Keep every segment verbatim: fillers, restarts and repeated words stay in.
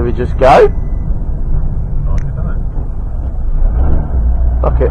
we just go? Fuck it.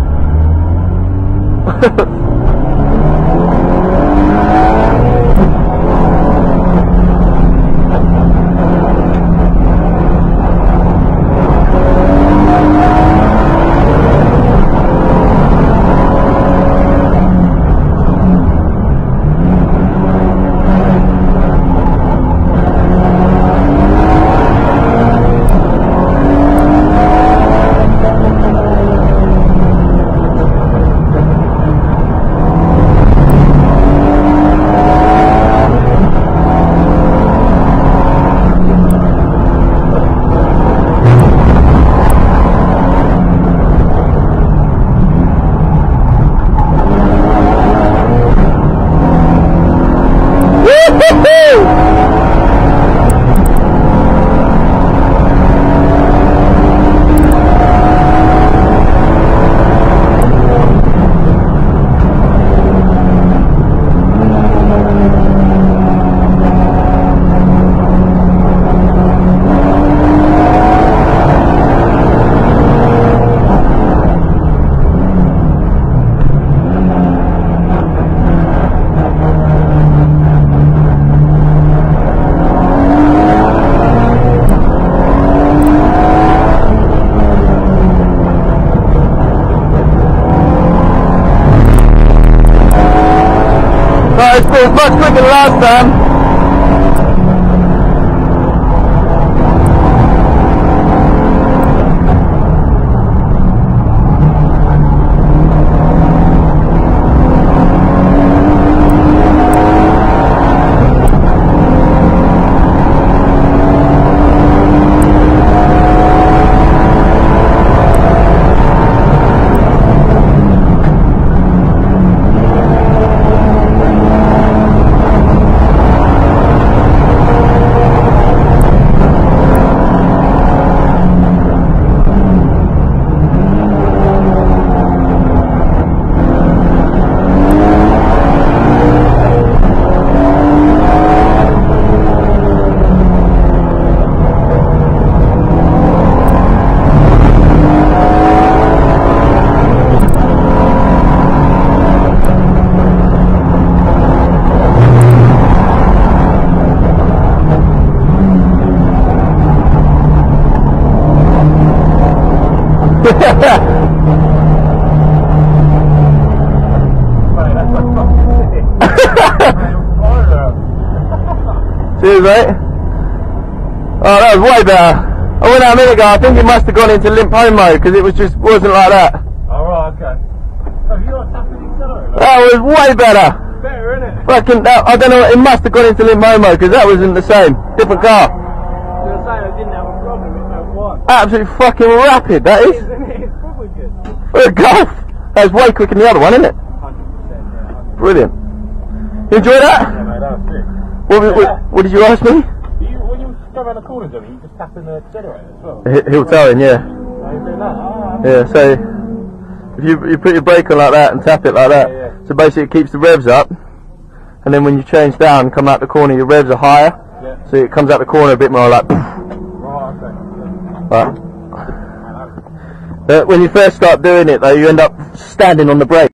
Right, it's been much quicker than last time. Cheers, mate. Oh, that was way better. I went out a minute ago. I think it must have gone into limp home mode because it was just wasn't like that. Oh, right, okay. Have you not tapped the accelerator? That was way better. Better, isn't it? Fucking, that, I don't know. It must have gone into limp home mode because that wasn't the same. Different car. I was saying I didn't have a problem with no one. Absolutely fucking rapid. That is. Isn't it? It's probably good. For a Golf. That was way quicker than the other one, isn't it? one hundred percent, yeah. one hundred percent. Brilliant. You enjoy that? Yeah, mate, that was sick. What, what, what did you ask me? You, when you go around the corner, Johnny, you just tap in the accelerator as well. H Hill towing, yeah. Are you doing that? Oh, Yeah, so if you you put your brake on like that and tap it like that, Yeah, yeah. so basically it keeps the revs up, and then when you change down, come out the corner, your revs are higher, Yeah. so it comes out the corner a bit more like. Right, okay. Right. Uh, when you first start doing it though, you end up standing on the brake.